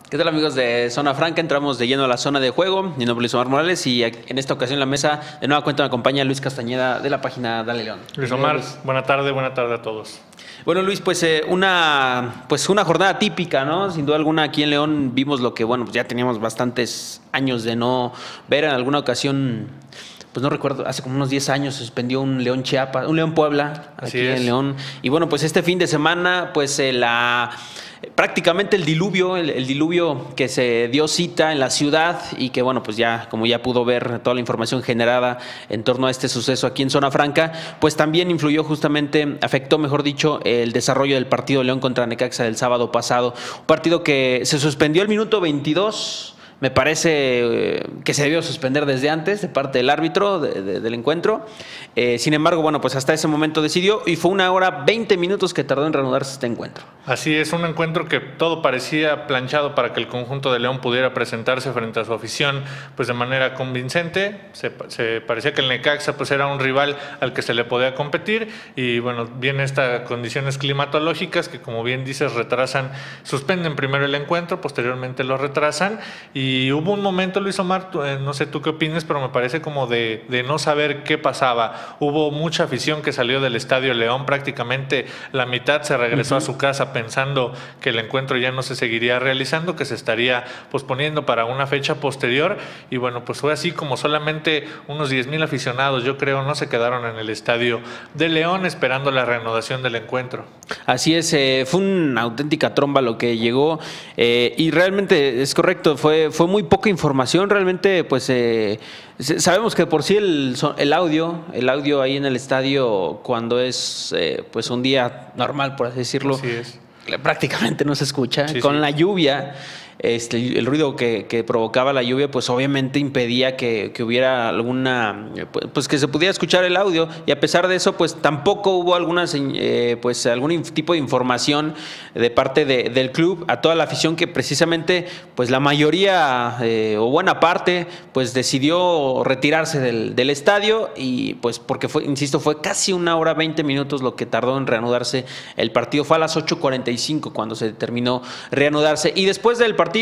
¿Qué tal, amigos de Zona Franca? Entramos de lleno a la zona de juego. Mi nombre es Luis Omar Morales y en esta ocasión en la mesa de nueva cuenta me acompaña Luis Castañeda de la página Dale León. Luis Omar, buena tarde a todos. Bueno, Luis, pues una jornada típica, ¿no? Sin duda alguna aquí en León vimos lo que, bueno, pues ya teníamos bastantes años de no ver. En alguna ocasión, pues no recuerdo, hace como unos 10 años se suspendió un León Chiapas, un León Puebla aquí en León. Y bueno, pues este fin de semana, pues prácticamente el diluvio que se dio cita en la ciudad y que, bueno, pues ya, como ya pudo ver toda la información generada en torno a este suceso aquí en Zona Franca, pues también influyó justamente, afectó, mejor dicho, el desarrollo del partido León contra Necaxa del sábado pasado. Un partido que se suspendió al minuto 22. Me parece que se debió suspender desde antes de parte del árbitro del encuentro. Sin embargo, bueno, pues hasta ese momento decidió y fue 1 hora 20 minutos que tardó en reanudarse este encuentro. Así es, un encuentro que todo parecía planchado para que el conjunto de León pudiera presentarse frente a su afición pues de manera convincente. Se parecía que el Necaxa pues era un rival al que se le podía competir y bueno, viene estas condiciones climatológicas que, como bien dices, suspenden primero el encuentro, posteriormente lo retrasan. Y hubo un momento, Luis Omar, no sé tú qué opinas, pero me parece como de no saber qué pasaba. Hubo mucha afición que salió del Estadio León, prácticamente la mitad se regresó a su casa pensando que el encuentro ya no se seguiría realizando, que se estaría posponiendo para una fecha posterior. Y bueno, pues fue así como solamente unos 10,000 aficionados, yo creo, no se quedaron en el Estadio de León esperando la reanudación del encuentro. Así es, fue una auténtica tromba lo que llegó y realmente es correcto, fue muy poca información, realmente pues sabemos que por sí el audio ahí en el estadio cuando es pues un día normal, por así decirlo, así es, prácticamente no se escucha, sí, con sí. la lluvia. El ruido que provocaba la lluvia pues obviamente impedía que hubiera alguna, pues que se pudiera escuchar el audio, y a pesar de eso pues tampoco hubo algún tipo de información de parte del club a toda la afición, que precisamente pues la mayoría o buena parte pues decidió retirarse del estadio, y pues porque fue casi 1 hora 20 minutos lo que tardó en reanudarse el partido. Fue a las 8:45 cuando se terminó reanudarse, y después del partido,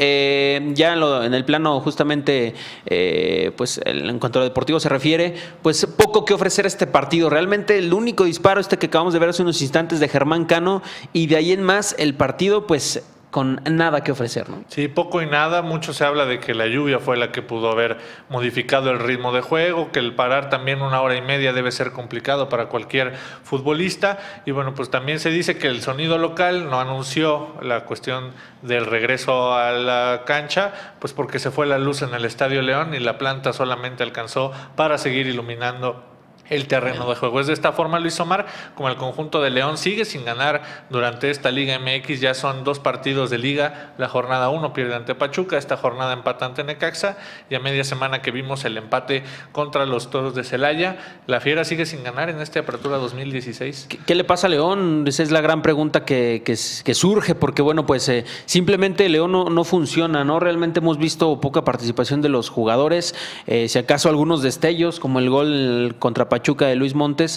ya en el plano justamente, pues en cuanto a lo deportivo se refiere, pues poco que ofrecer este partido. Realmente el único disparo que acabamos de ver hace unos instantes de Germán Cano, y de ahí en más el partido pues con nada que ofrecer, ¿no? Sí, poco y nada. Mucho se habla de que la lluvia fue la que pudo haber modificado el ritmo de juego, que el parar también 1 hora y media debe ser complicado para cualquier futbolista. Y bueno, pues también se dice que el sonido local no anunció la cuestión del regreso a la cancha, pues porque se fue la luz en el Estadio León y la planta solamente alcanzó para seguir iluminando el terreno de juego. Es de esta forma, Luis Omar, como el conjunto de León sigue sin ganar durante esta Liga MX. Ya son 2 partidos de liga. La jornada 1 pierde ante Pachuca, esta jornada empata ante Necaxa, y a media semana que vimos el empate contra los Toros de Celaya, la Fiera sigue sin ganar en esta apertura 2016. ¿Qué le pasa a León? Esa es la gran pregunta que surge, porque bueno, pues simplemente León no funciona, ¿no? Realmente hemos visto poca participación de los jugadores, si acaso algunos destellos, como el gol contra Pachuca de Luis Montes,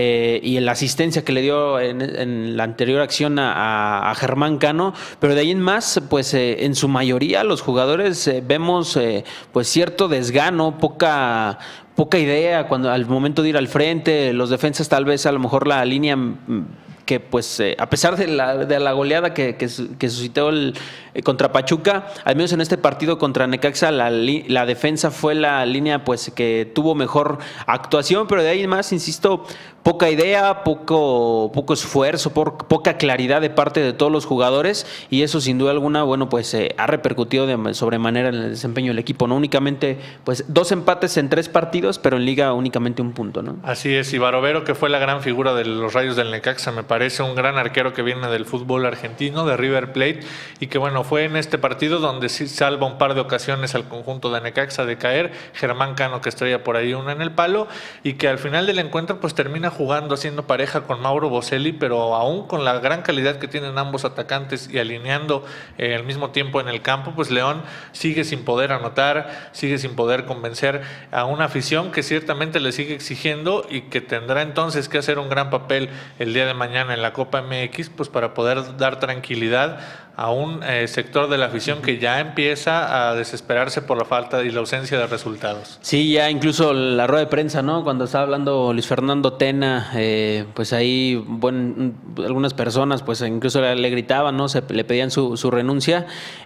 y la asistencia que le dio en la anterior acción a Germán Cano, pero de ahí en más, pues en su mayoría los jugadores vemos pues cierto desgano, poca idea al momento de ir al frente. Los defensas, tal vez a lo mejor la línea que pues a pesar de la goleada que suscitó contra Pachuca, al menos en este partido contra Necaxa la defensa fue la línea pues que tuvo mejor actuación, pero de ahí en más, insisto, poca idea, poco esfuerzo, poca claridad de parte de todos los jugadores, y eso sin duda alguna, bueno, pues ha repercutido de sobremanera en el desempeño del equipo, no únicamente pues 2 empates en 3 partidos, pero en liga únicamente 1 punto, ¿no? Así es, y Barovero, que fue la gran figura de los Rayos del Necaxa, me parece un gran arquero que viene del fútbol argentino, de River Plate, y que bueno, fue en este partido donde sí salva un par de ocasiones al conjunto de Necaxa de caer. Germán Cano, que estrella por ahí una en el palo, y que al final del encuentro pues termina jugando, haciendo pareja con Mauro Boselli, pero aún con la gran calidad que tienen ambos atacantes y alineando al mismo tiempo en el campo, pues León sigue sin poder anotar, sigue sin poder convencer a una afición que ciertamente le sigue exigiendo y que tendrá entonces que hacer un gran papel el día de mañana en la Copa MX, pues para poder dar tranquilidad a un sector de la afición que ya empieza a desesperarse por la falta y la ausencia de resultados. Sí, ya incluso la rueda de prensa, ¿no? Cuando estaba hablando Luis Fernando Tena, pues ahí, bueno, algunas personas, pues incluso le gritaban, ¿no? Le pedían su renuncia.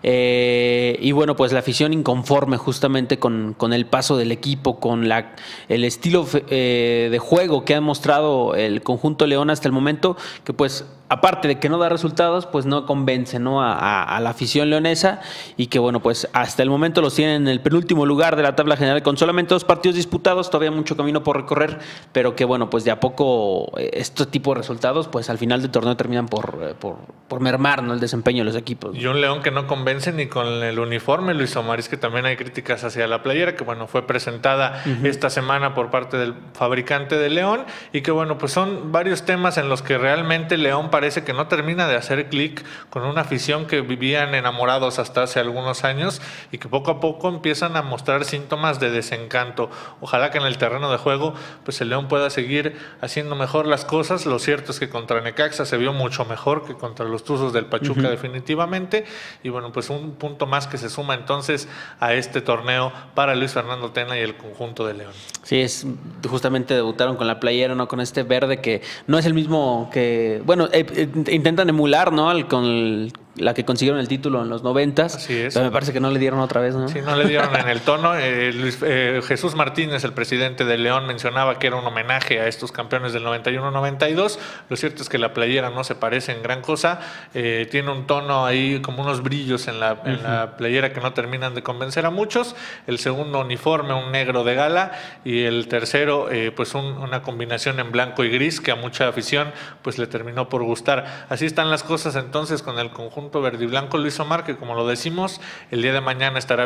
Y bueno, pues la afición inconforme justamente con el paso del equipo, con el estilo de juego que ha mostrado el conjunto León hasta el momento, que pues aparte de que no da resultados, pues no convence, ¿no? a la afición leonesa, y que bueno, pues hasta el momento los tienen en el penúltimo lugar de la tabla general con solamente 2 partidos disputados, todavía mucho camino por recorrer, pero que bueno, pues de a poco este tipo de resultados, pues al final del torneo terminan por mermar, ¿no? el desempeño de los equipos, ¿no? Y un León que no convence ni con el uniforme, Luis Omar, es que también hay críticas hacia la playera, que bueno, fue presentada esta semana por parte del fabricante de León, y que bueno, pues son varios temas en los que realmente León parece que no termina de hacer clic con una afición que vivían enamorados hasta hace algunos años y que poco a poco empiezan a mostrar síntomas de desencanto. Ojalá que en el terreno de juego pues el León pueda seguir haciendo mejor las cosas. Lo cierto es que contra Necaxa se vio mucho mejor que contra los Tuzos del Pachuca definitivamente, y bueno, pues un punto más que se suma entonces a este torneo para Luis Fernando Tena y el conjunto de León. Sí, justamente debutaron con la playera, ¿no? Con este verde que no es el mismo que, bueno, intentan emular, ¿no? La que consiguieron el título en los 90s. Así es. Pero me parece que no le dieron otra vez, ¿no? Sí, no le dieron en el tono. Jesús Martínez, el presidente de León, mencionaba que era un homenaje a estos campeones del 91-92. Lo cierto es que la playera no se parece en gran cosa. Tiene un tono ahí, como unos brillos en la playera que no terminan de convencer a muchos. El segundo uniforme, un negro de gala. Y el tercero, pues una combinación en blanco y gris que a mucha afición pues le terminó por gustar. Así están las cosas entonces con el conjunto verde y blanco, Luis Omar, que como lo decimos, el día de mañana estará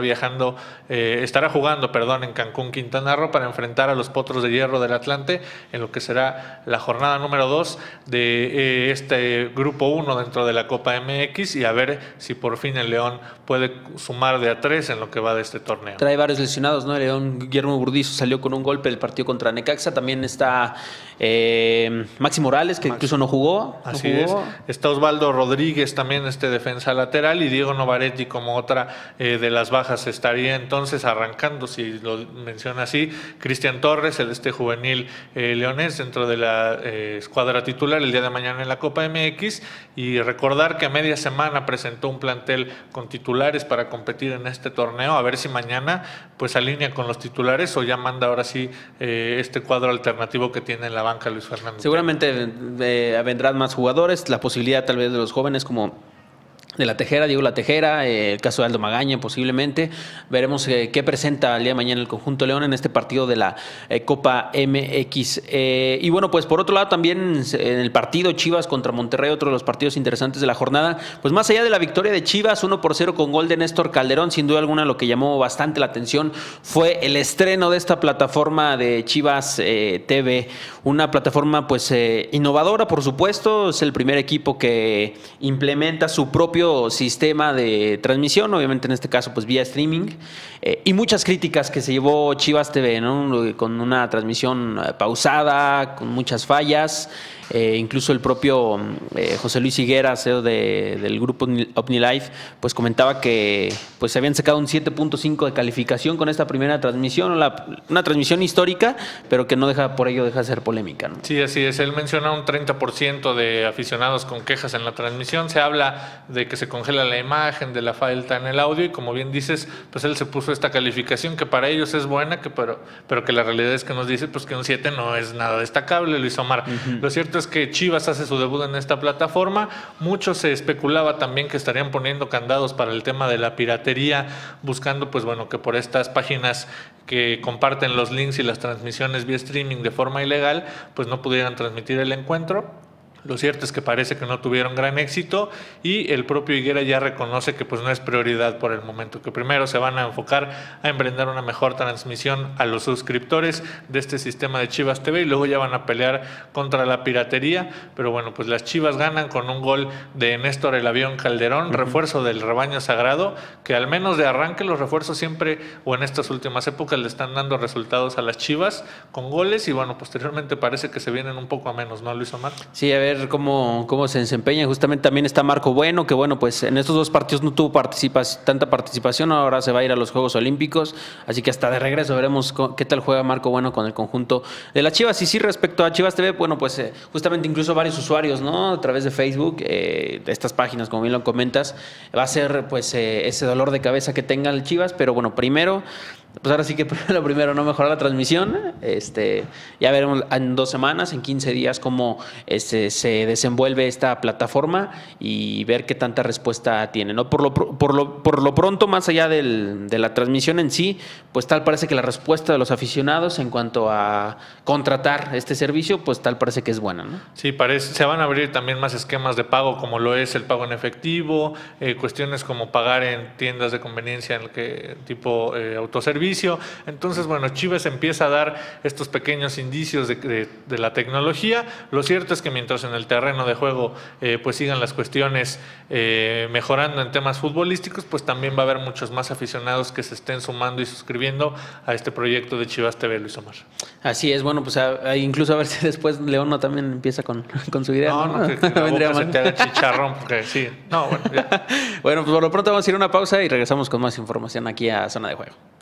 jugando en Cancún, Quintana Roo, para enfrentar a los Potros de Hierro del Atlante en lo que será la jornada número 2 de este grupo 1 dentro de la Copa MX, y a ver si por fin el León puede sumar de a 3 en lo que va de este torneo. Trae varios lesionados, ¿no? El León, Guillermo Burdizo salió con un golpe del partido contra Necaxa. También está Maxi Morales, que incluso no jugó. Así es. Está Osvaldo Rodríguez, también defensa lateral, y Diego Novaretti como otra de las bajas. Estaría entonces arrancando, si lo menciona así, Cristian Torres, el juvenil leonés, dentro de la escuadra titular el día de mañana en la Copa MX. Y recordar que a media semana presentó un plantel con titulares para competir en este torneo. A ver si mañana pues alinea con los titulares o ya manda ahora sí este cuadro alternativo que tiene en la banca Luis Fernando. Seguramente vendrán más jugadores, la posibilidad tal vez de los jóvenes como de La Tejera, Diego La Tejera, el caso de Aldo Magaña posiblemente. Veremos qué presenta el día de mañana el conjunto León en este partido de la Copa MX. Y bueno, pues por otro lado también en el partido Chivas contra Monterrey, otro de los partidos interesantes de la jornada, pues más allá de la victoria de Chivas 1-0 con gol de Néstor Calderón, sin duda alguna lo que llamó bastante la atención fue el estreno de esta plataforma de Chivas TV, una plataforma pues innovadora, por supuesto. Es el primer equipo que implementa su propio sistema de transmisión, obviamente en este caso pues vía streaming, y muchas críticas que se llevó Chivas TV, ¿no? Con una transmisión pausada, con muchas fallas. Incluso el propio José Luis Higuera, CEO del grupo OmniLife, pues comentaba que pues se habían sacado un 7.5 de calificación con esta primera transmisión, una transmisión histórica, pero que no deja de ser polémica, ¿no? Sí, así es. Él menciona un 30% de aficionados con quejas en la transmisión. Se habla de que se congela la imagen, de la falta en el audio, y como bien dices, pues él se puso esta calificación que para ellos es buena, pero que la realidad es que nos dice pues que un 7 no es nada destacable, Luis Omar. Lo cierto es que Chivas hace su debut en esta plataforma. Mucho se especulaba también que estarían poniendo candados para el tema de la piratería, buscando pues bueno que por estas páginas que comparten los links y las transmisiones vía streaming de forma ilegal pues no pudieran transmitir el encuentro. Lo cierto es que parece que no tuvieron gran éxito, y el propio Higuera ya reconoce que pues no es prioridad por el momento, que primero se van a enfocar a emprender una mejor transmisión a los suscriptores de este sistema de Chivas TV, y luego ya van a pelear contra la piratería. Pero bueno, pues las Chivas ganan con un gol de Néstor El Avión Calderón, refuerzo del rebaño sagrado, que al menos de arranque los refuerzos siempre, o en estas últimas épocas, le están dando resultados a las Chivas con goles, y bueno, posteriormente parece que se vienen un poco a menos, ¿no, Luis Omar? Sí, a ver ver cómo se desempeña. Justamente también está Marco Bueno, que bueno, pues en estos 2 partidos no tuvo tanta participación, ahora se va a ir a los Juegos Olímpicos, así que hasta de regreso veremos qué tal juega Marco Bueno con el conjunto de las Chivas. Y sí, respecto a Chivas TV, bueno, pues justamente incluso varios usuarios, ¿no? A través de Facebook, de estas páginas, como bien lo comentas, va a ser pues ese dolor de cabeza que tenga el Chivas, pero bueno, primero, pues ahora sí que lo primero, no mejorar la transmisión. Ya veremos en 2 semanas, en 15 días, cómo se desenvuelve esta plataforma y ver qué tanta respuesta tiene, ¿no? Por lo pronto, más allá de la transmisión en sí, pues tal parece que la respuesta de los aficionados en cuanto a contratar este servicio, pues tal parece que es buena, ¿no? Sí, se van a abrir también más esquemas de pago, como lo es el pago en efectivo, cuestiones como pagar en tiendas de conveniencia tipo autoservicio. Entonces, bueno, Chivas empieza a dar estos pequeños indicios de la tecnología. Lo cierto es que mientras en el terreno de juego pues sigan las cuestiones mejorando en temas futbolísticos, pues también va a haber muchos más aficionados que se estén sumando y suscribiendo a este proyecto de Chivas TV, Luis Omar. Así es, bueno, pues incluso a ver si después León no también empieza con su idea. No, que la boca se te haga chicharrón, porque sí. No, bueno, ya. Bueno, pues por lo pronto vamos a ir a una pausa y regresamos con más información aquí a Zona de Juego.